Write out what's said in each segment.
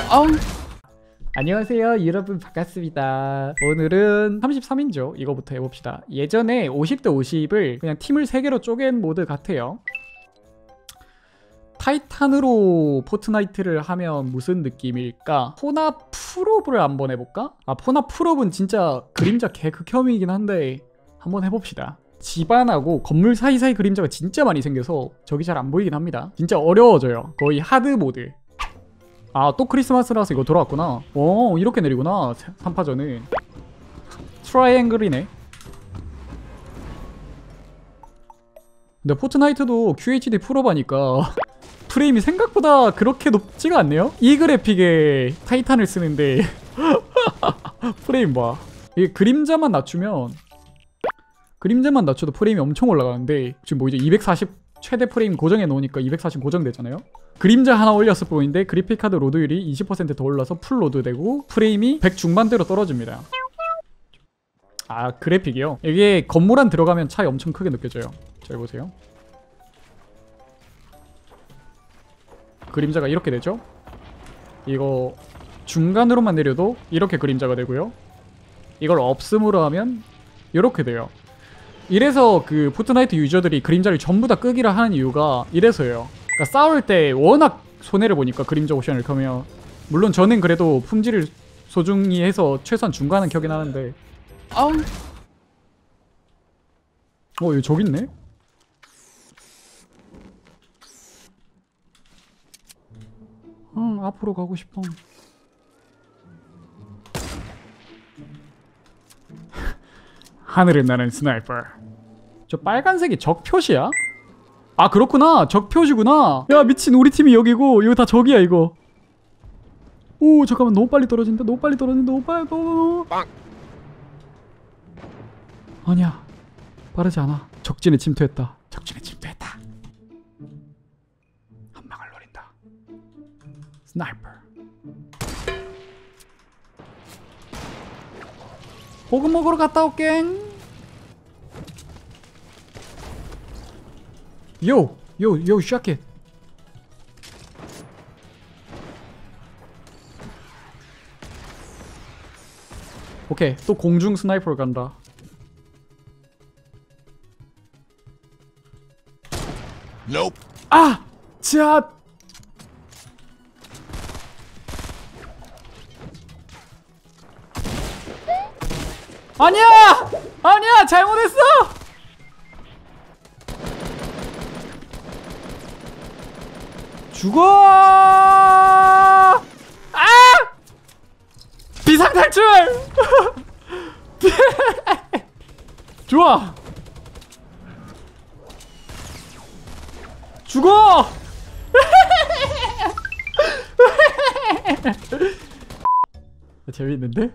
안녕하세요 여러분, 반갑습니다. 오늘은 33인조 이거부터 해봅시다. 예전에 50대 50을 그냥 팀을 3개로 쪼갠 모드 같아요. 타이탄으로 포트나이트를 하면 무슨 느낌일까? 포나 풀업을 한번 해볼까? 포나 풀업은 진짜 그림자 개극혐이긴 한데 한번 해봅시다. 집안하고 건물 사이사이 그림자가 진짜 많이 생겨서 저기 잘 안 보이긴 합니다. 진짜 어려워져요. 거의 하드 모드. 또 크리스마스라서 이거 돌아왔구나. 이렇게 내리구나. 3파전은 트라이앵글이네. 근데 포트나이트도 QHD 풀업 하니까 프레임이 생각보다 그렇게 높지가 않네요. 이 그래픽에 타이탄을 쓰는데 프레임 봐. 이게 그림자만 낮춰도 프레임이 엄청 올라가는데 지금 뭐 이제 240 최대 프레임 고정해 놓으니까 240 고정되잖아요. 그림자 하나 올렸을 뿐인데 그래픽카드 로드율이 20% 더 올라서 풀 로드 되고 프레임이 100 중반대로 떨어집니다. 그래픽이요? 이게 건물 안 들어가면 차이 엄청 크게 느껴져요. 잘 보세요. 그림자가 이렇게 되죠? 이거 중간으로만 내려도 이렇게 그림자가 되고요. 이걸 없음으로 하면 이렇게 돼요. 이래서 그 포트나이트 유저들이 그림자를 전부 다 끄기라 하는 이유가 이래서예요. 그러니까 싸울 때 워낙 손해를 보니까 그림자 옵션을 켜면. 물론 저는 그래도 품질을 소중히 해서 최소한 중간은 켜긴 하는데. 여기 저기 있네? 앞으로 가고 싶어. 하늘을 나는 스나이퍼. 저 빨간색이 적 표시야? 그렇구나. 적 표시구나. 야 미친, 우리 팀이 여기고 이거 다 적이야 이거. 오 잠깐만, 너무 빨리 떨어진다. 너무 빨리. 아니야, 빠르지 않아. 적진에 침투했다. 한 방을 노린다. 스나이퍼. 고급 먹으러 갔다 올게. 요 샤켓. 오케이, 또 공중 스나이퍼를 간다. Nope. 자. 아니야 잘못했어. 죽어. 비상탈출. 좋아. 죽어. 재밌는데?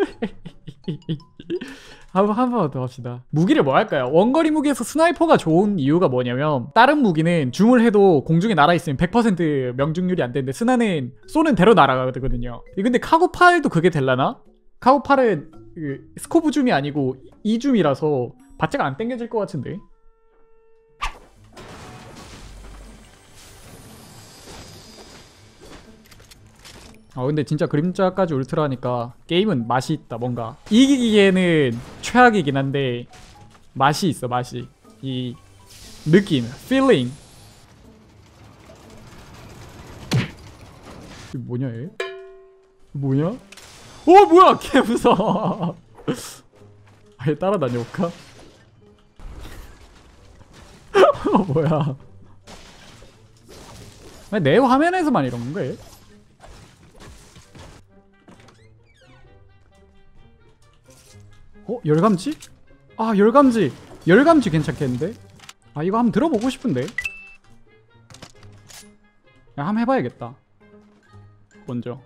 한 번 더 합시다. 무기를 뭐 할까요? 원거리 무기에서 스나이퍼가 좋은 이유가 뭐냐면 다른 무기는 줌을 해도 공중에 날아있으면 100% 명중률이 안 되는데 스나는 쏘는 대로 날아가거든요. 근데 카고팔도 그게 될라나? 카고팔은 스코브 줌이 아니고 2줌이라서 바짝 안 당겨질 것 같은데? 근데 진짜 그림자까지 울트라니까 게임은 맛이 있다. 뭔가 이기기에는 최악이긴 한데 맛이 있어. 맛이, 이 느낌, feeling. 이게 뭐냐 얘? 뭐냐? 뭐야, 개 무서워. 얘 따라다녀볼까? 뭐야? 내 화면에서만 이런 거야? 열감지? 열감지 괜찮겠는데? 이거 한번 들어보고 싶은데? 한번 해봐야겠다. 먼저.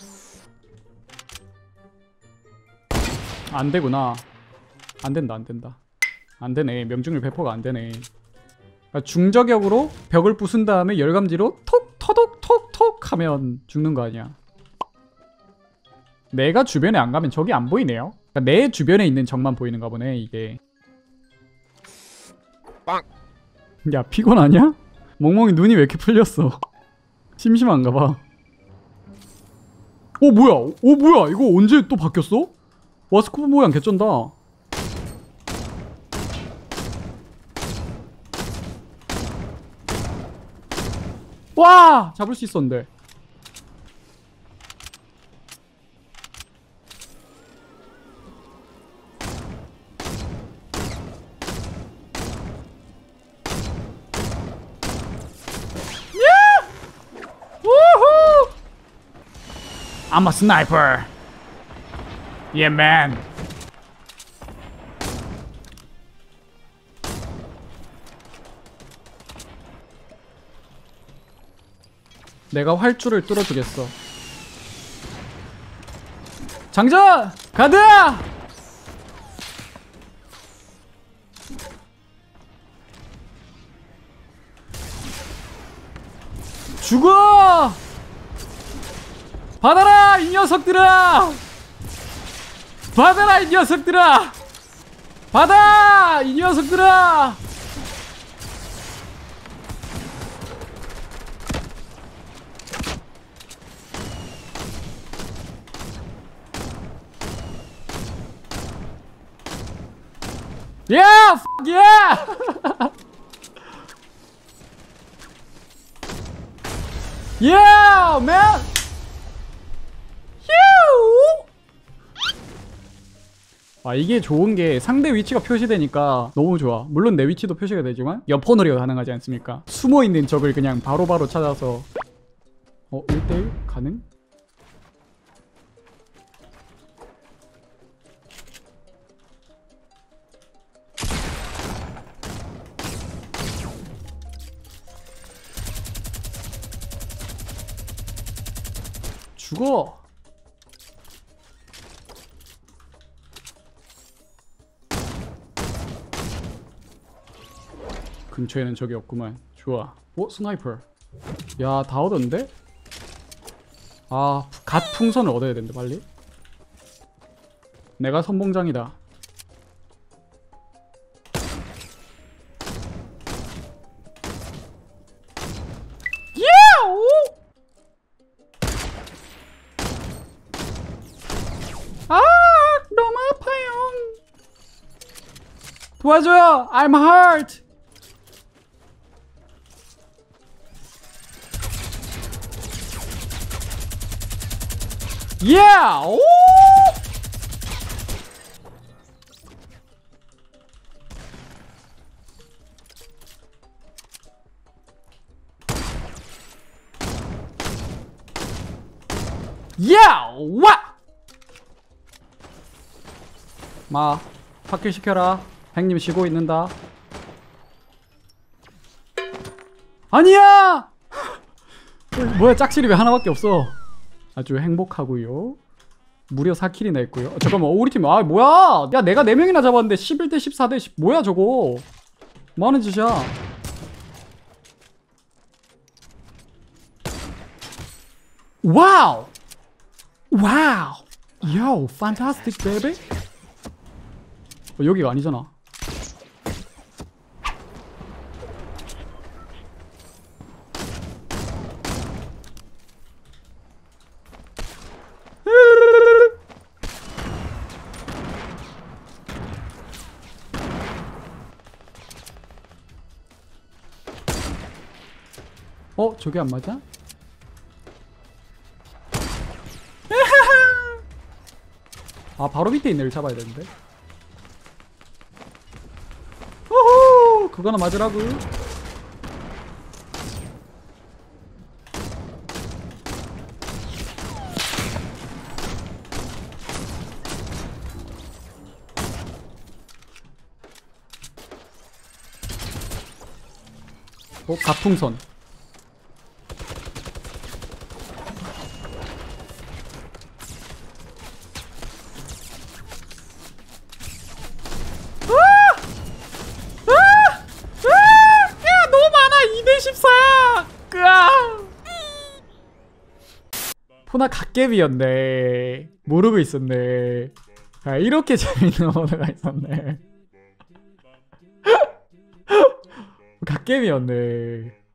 안되구나. 안된다. 안되네. 명중률 100%가 안되네. 중저격으로 벽을 부순 다음에 열감지로 톡 하면 죽는 거 아니야. 내가 주변에 안 가면 적이 안 보이네요. 그러니까 내 주변에 있는 적만 보이는가 보네 이게. 빵. 야 피곤하냐? 멍멍이 눈이 왜 이렇게 풀렸어? 심심한가 봐. 뭐야? 뭐야? 이거 언제 또 바뀌었어? 와, 스코프 모양 개쩐다. 와! 잡을 수 있었는데. 우후! I'm a sniper. Yeah, man. 내가 활주를 뚫어주겠어. 장전! 가드! 죽어! 받아라 이 녀석들아! 받아라 이 녀석들아! 받아 이 녀석들아! Yeah! Fuck yeah! Yeah, man! 휴! 아, 이게 좋은 게 상대 위치가 표시되니까 너무 좋아. 물론 내 위치도 표시가 되지만 옆폰으로 가능하지 않습니까? 숨어있는 적을 그냥 바로바로 찾아서 1대1 가능? 죽어! 근처에는 적이 없구만. 좋아. 스나이퍼. 야, 다 얻었는데? 아, 갓 풍선을 얻어야 된대 빨리. 내가 선봉장이다. 아, 너무 아파요. 도와줘요. I'm hurt. Yeah. 오! Yeah. 와! 마, 파킬 시켜라. 행님 쉬고 있는다. 아니야! 뭐야, 짝실이 왜 하나밖에 없어? 아주 행복하고요. 무려 4킬이나 했고요. 잠깐만, 우리 팀, 뭐야? 야, 내가 4명이나 잡았는데 11대 14대 10. 뭐야, 저거? 뭐하는 짓이야? 와우! 와우! Yo, fantastic, baby! 여기가 아니잖아. 저게 안 맞아? 아, 바로 밑에 있는 애를 잡아야 되는데. 호호! 그거나 맞으라고. 가풍선. 포나 갓겜이었네. 모르고 있었네. 아, 이렇게 재밌는 모드가 있었네. 갓겜이었네.